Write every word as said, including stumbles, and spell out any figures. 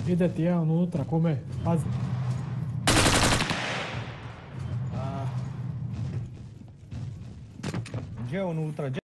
Idete je on unutra, kome? Pazi. Gdje je unutra?